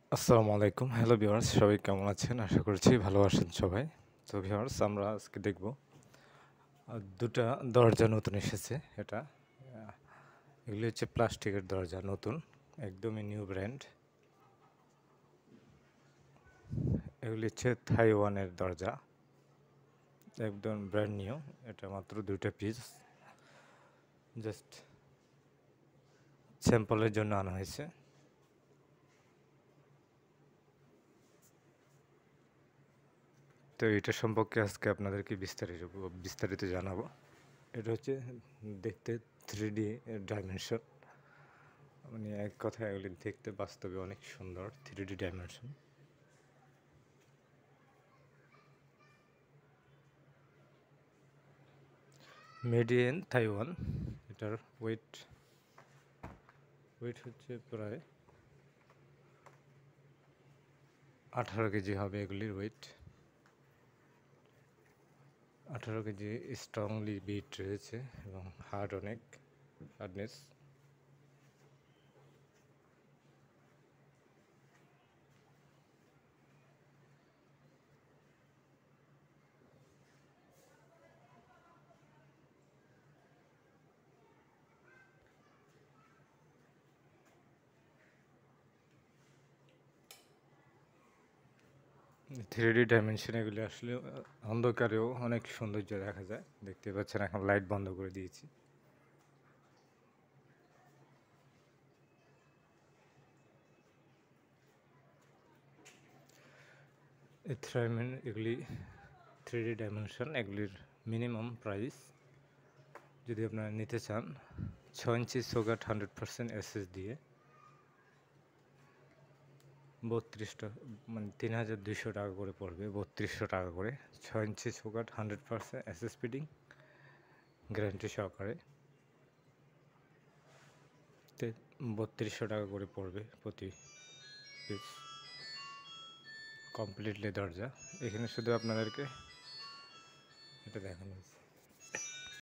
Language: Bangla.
আসসালামু আলাইকুম। হ্যালো ভিউয়ার্স, সবাই কেমন আছেন? আশা করছি ভালো আছেন সবাই। তো ভিউয়ার্স, আমরা আজকে দেখব ২টা দরজা নতুন এসেছে। এগুলি হচ্ছে প্লাস্টিকের দরজা, নতুন, একদমই নিউ ব্র্যান্ড। এগুলি হচ্ছে তাইওয়ানের দরজা, একদম ব্র্যান্ড নিউ। এটা মাত্র ২টা পিস, জাস্ট স্যাম্পলের জন্য আনা হয়েছে। তো এটা সম্পর্কে আজকে আপনাদেরকে বিস্তারিত জানাবো। এটা হচ্ছে দেখতে 3D ডাইমেনশন, মানে এক কথায় এগুলি দেখতে বাস্তবে অনেক সুন্দর। 3D dimension, made in Taiwan. এটার ওয়েট হচ্ছে প্রায় 18 কেজি হবে। এগুলির ওয়েট 18 কেজি। স্ট্রংলি বিট রয়েছে এবং হার্ডনেস। থ্রিডি ডাইমেনশন এগুলি আসলে অন্ধকারেও অনেক সৌন্দর্য দেখা যায়। দেখতে পাচ্ছেন, এখন লাইট বন্ধ করে দিয়েছি। এগুলি 3D ডাইমেনশন। এগুলির মিনিমাম প্রাইস, যদি আপনারা নিতে চান, 6 ইঞ্চি সোগাট 100% এসএস দিয়ে 32টা, মানে 3200 টাকা করে পড়বে। 3200 টাকা করে 6 ইঞ্চি সোগাট 100% এসএস ফিটিং, গ্যারান্টি সহকারে। 3200 টাকা করে পড়বে প্রতি পিস। কমপ্লিটলি দরজা। এখানে শুধু আপনাদেরকে এটা দেখানো হয়েছে।